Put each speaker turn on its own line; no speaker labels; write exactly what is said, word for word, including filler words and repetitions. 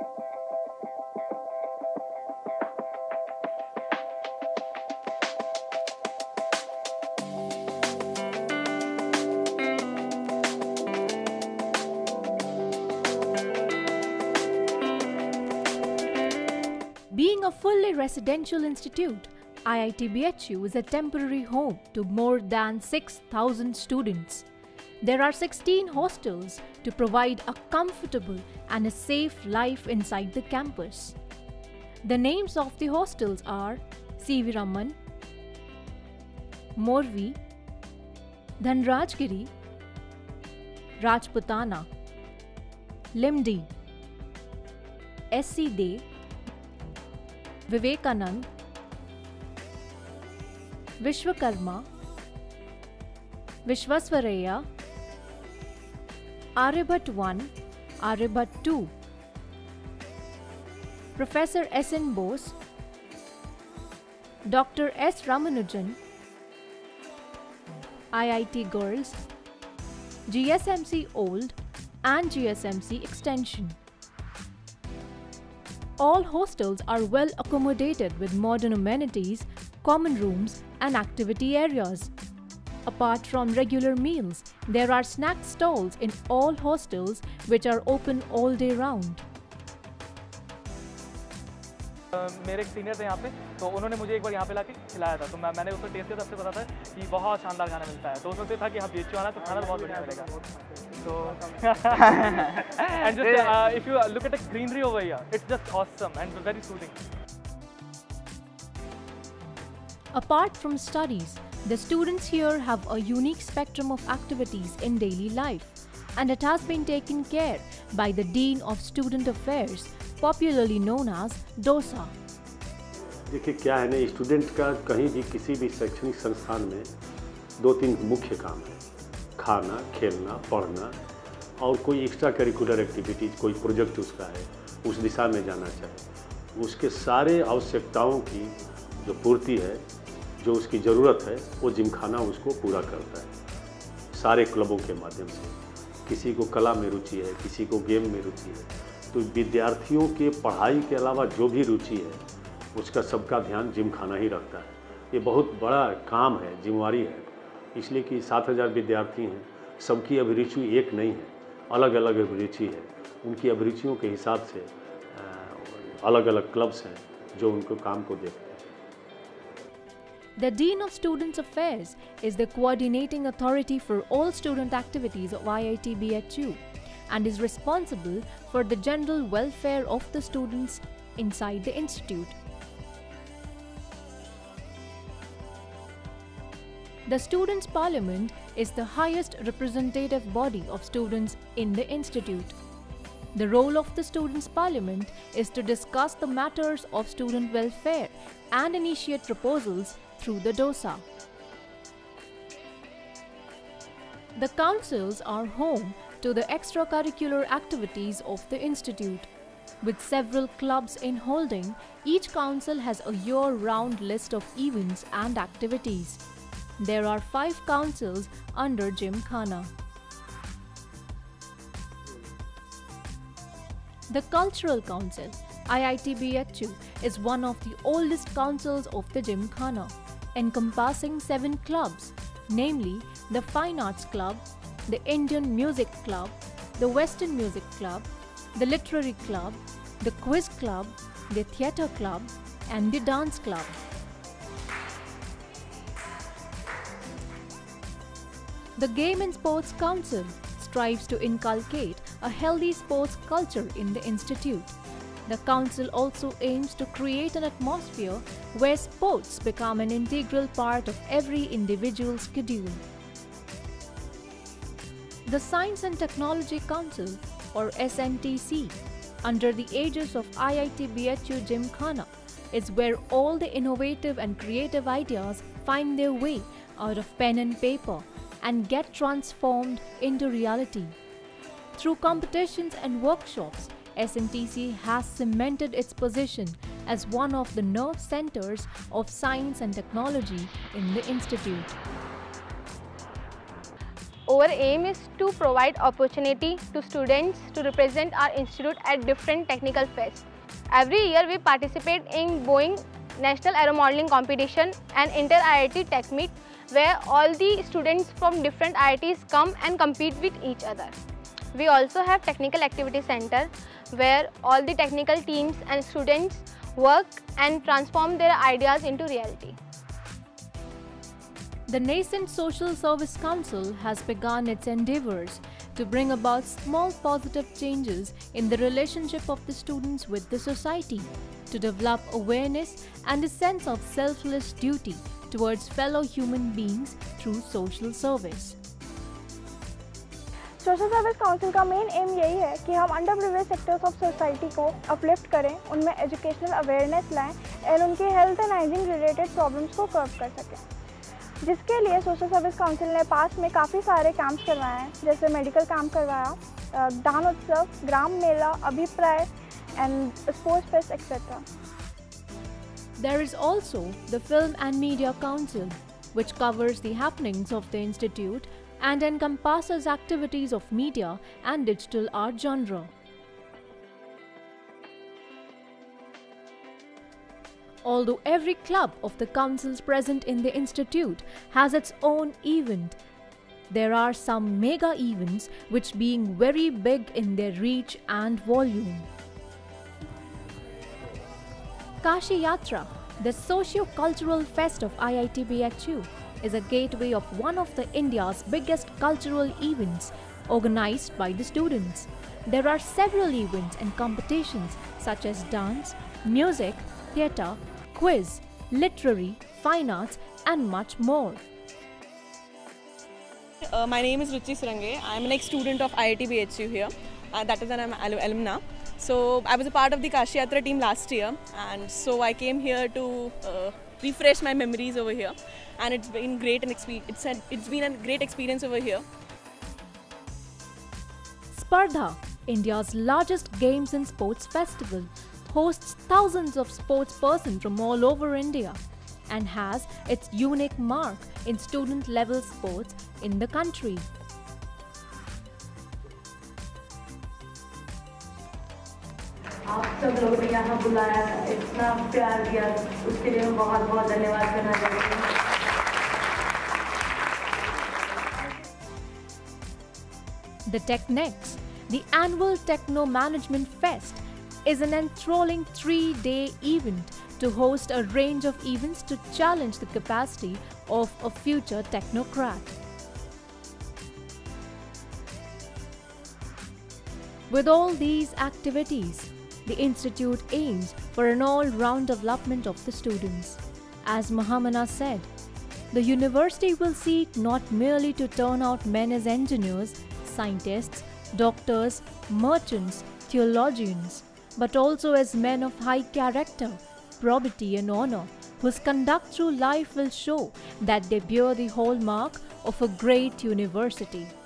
Being a fully residential institute, I I T B H U is a temporary home to more than six thousand students. There are sixteen hostels to provide a comfortable and a safe life inside the campus. The names of the hostels are C V Raman, Morvi, Dhanrajgiri, Rajputana, Limdi, S C De, Vivekanand, Vishwakarma, Vishwasvaraya, Aryabhat one, Aryabhat two, Professor S N Bose, Doctor S Ramanujan, I I T Girls, G S M C Old and G S M C Extension. All hostels are well accommodated with modern amenities, common rooms and activity areas. Apart from regular meals, there are snack stalls in all hostels which are open all day round.
Uh, मेरे एक senior थे यहाँ पे, तो उन्होंने मुझे एक बार यहाँ पे लाके खिलाया था, तो मैं मैंने उसको टेस्ट किया, तब से पता था कि बहुत शानदार खाना मिलता है। तो उसमें से था कि हाँ बी एच यू आना तो खाना बहुत बढ़िया मिलेगा। So, and just uh, if you look at the greenery over here, it's just awesome and very soothing.
Apart from studies, the students here have a unique spectrum of activities in daily life, and it has been taken care by the Dean of Student Affairs, popularly known as DOSA.
देखिए क्या है ना, student का कहीं भी किसी भी शैक्षणिक संस्थान में दो तीन मुख्य काम है: खाना, खेलना, पढ़ना और कोई एक्स्ट्रा करिकुलर एक्टिविटीज़, कोई प्रोजेक्ट उसका है, उस दिशा में जाना चाहे। उसके सारे आवश्यकताओं की जो पूर्ति है, जो उसकी ज़रूरत है, वो जिमखाना उसको पूरा करता है सारे क्लबों के माध्यम से। किसी को कला में रुचि है, किसी को गेम में रुचि है, तो विद्यार्थियों के पढ़ाई के अलावा जो भी रुचि है उसका सबका ध्यान जिमखाना ही रखता है। ये बहुत बड़ा काम है, जिम्मेवारी है, इसलिए कि सात हज़ार विद्यार्थी हैं, सबकी अभिरुचि एक नहीं है, अलग अलग अभिरुचि है। उनकी अभिरुचियों के हिसाब से अलग अलग क्लब्स हैं जो उनको काम को देखते हैं।
The Dean of Students Affairs is the coordinating authority for all student activities of I I T B H U and is responsible for the general welfare of the students inside the institute. The Students' Parliament is the highest representative body of students in the institute. The role of the Students' Parliament is to discuss the matters of student welfare and initiate proposals through the DOSA. The councils are home to the extracurricular activities of the institute. With several clubs in holding, each council has a year-round list of events and activities. There are five councils under Gymkhana. The Cultural Council, I I T B H U, is one of the oldest councils of the Gymkhana, encompassing seven clubs, namely the Fine Arts Club, the Indian Music Club, the Western Music Club, the Literary Club, the Quiz Club, the Theatre Club, and the Dance Club. The Game and Sports Council strives to inculcate a healthy sports culture in the institute. The council also aims to create an atmosphere where sports become an integral part of every individual's schedule. The Science and Technology Council, or S N T C, under the aegis of I I T B H U Gymkhana, is where all the innovative and creative ideas find their way out of pen and paper and get transformed into reality. Through competitions and workshops, S N T C has cemented its position as one of the nerve centers of science and technology in the institute.
our aim is to provide opportunity to students to represent our institute at different technical fests. Every year we participate in Boeing National Aero Modeling Competition and Inter I I T Tech Meet, where all the students from different I I Ts come and compete with each other. We also have Technical Activity Center, where all the technical teams and students work and transform their ideas into reality.
The nascent Social Service Council has begun its endeavors to bring about small positive changes in the relationship of the students with the society, to develop awareness and a sense of selfless duty towards fellow human beings through social service.
Social service council का main aim यही है कि हम under privilege sectors of society को uplift करें, उनमें educational awareness लाएं और उनकी health and hygiene related problems को कर्व कर सकें, जिसके लिए सोशल सर्विस काउंसिल ने पास में काफ़ी सारे कैंप्स करवाए हैं, जैसे मेडिकल कैंप करवाया, दान उत्सव, Gram Mela, Abhipray and sports fest etcetera.
There is also the Film and Media Council, which covers the happenings of the institute and encompasses activities of media and digital art genre. Although every club of the councils present in the institute has its own event, there are some mega events which being very big in their reach and volume. Kashi Yatra, the socio-cultural fest of I I T B H U, is a gateway of one of the India's biggest cultural events organized by the students. There are several events and competitions such as dance, music, theatre, quiz, literary, fine arts and much more.
Uh, my name is Ruchi Surange. I am an ex-student of I I T B H U here, and that is an I'm an alumna. So I was a part of the Kashi Yatra team last year, and so I came here to uh, refresh my memories over here, and it's been great and it's an, it's been a great experience over here.
Spardha, India's largest games and sports festival, hosts thousands of sports persons from all over India and has its unique mark in student-level sports in the country.
आप सब लोगों ने यहाँ बुलाया, इतना प्यार दिया, उसके लिए मैं बहुत बहुत धन्यवाद करना चाहती हूँ.
The TechNext, the annual Techno Management Fest, is an enthralling three-day event to host a range of events to challenge the capacity of a future technocrat. With all these activities, the Institute aims for an all-round development of the students. As Mahamana said, the university will seek not merely to turn out men as engineers, scientists, doctors, merchants, theologians, but also as men of high character, probity and honor, whose conduct through life will show that they bear the hallmark of a great university.